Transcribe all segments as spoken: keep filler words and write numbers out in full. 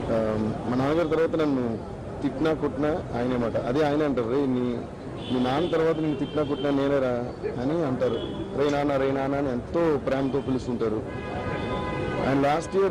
మా నాన్నగారి తర్వాత నన్ను తిట్టినా కొట్టినా ఆయనేమాట. అదే ఆయన అంటారు, రే నీ మీ నాన్న తర్వాత నేను తిట్టినా కొట్టినా నేనేరా అని అంటారు. రే నాన్న రే నాన్న అని ఎంతో ప్రేమతో పిలుస్తుంటారు. And last year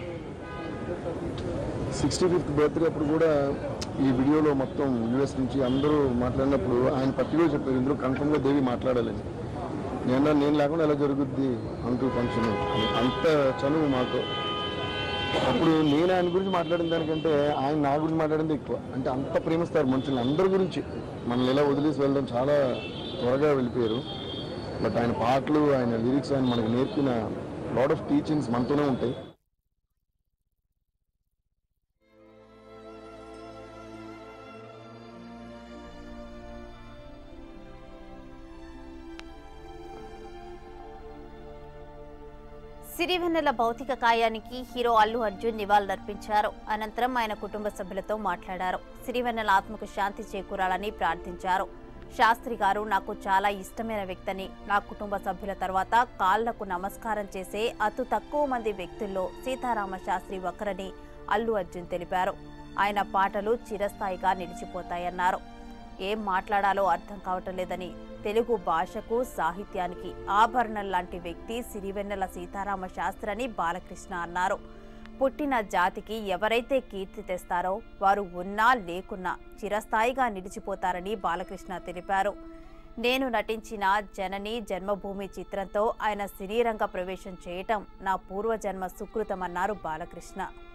sixty fifth birthday అప్పుడు కూడా ఈ వీడియోలో మొత్తం యూఎస్ నుంచి అందరూ మాట్లాడినప్పుడు ఆయన పర్టికులర్ చెప్పారు, ఇందులో కన్ఫర్మ్గా దేవి మాట్లాడాలని. నేను నేను లేకుండా ఎలా జరుగుద్ది అంటూ ఫంక్షన్, అంత చనువు మాకు. అప్పుడు నేను ఆయన గురించి మాట్లాడిన దానికంటే ఆయన నా గురించి మాట్లాడింది ఎక్కువ. అంటే అంత ప్రేమిస్తారు మనుషులు అందరి గురించి. మనల్ని ఎలా వదిలేసి వెళ్ళడం చాలా త్వరగా వెళ్ళిపోయారు. బట్ ఆయన పాటలు, ఆయన లిరిక్స్, ఆయన మనకు నేర్పిన లాట్ ఆఫ్ టీచింగ్స్ మనతోనే ఉంటాయి. సిరివెన్నెల భౌతిక కాయానికి హీరో అల్లు అర్జున్ నివాళులర్పించారు. అనంతరం ఆయన కుటుంబ సభ్యులతో మాట్లాడారు. సిరివెన్నెల ఆత్మకు శాంతి చేకూరాలని ప్రార్థించారు. శాస్త్రి గారు నాకు చాలా ఇష్టమైన వ్యక్తిని, నా కుటుంబ సభ్యుల తర్వాత కాళ్లకు నమస్కారం చేసే అతి తక్కువ మంది వ్యక్తుల్లో సీతారామశాస్త్రి ఒకరని అల్లు అర్జున్ తెలిపారు. ఆయన పాటలు చిరస్థాయిగా నిలిచిపోతాయన్నారు. ఏం మాట్లాడాలో అర్థం కావటం లేదని, తెలుగు భాషకు సాహిత్యానికి ఆభరణం లాంటి వ్యక్తి సిరివెన్నెల సీతారామశాస్త్రి అని బాలకృష్ణ అన్నారు. పుట్టిన జాతికి ఎవరైతే కీర్తి తెస్తారో వారు ఉన్నా లేకున్నా చిరస్థాయిగా నిలిచిపోతారని బాలకృష్ణ తెలిపారు. నేను నటించిన జనని జన్మభూమి చిత్రంతో ఆయన సినీరంగ ప్రవేశం చేయటం నా పూర్వజన్మ సుకృతమన్నారు బాలకృష్ణ.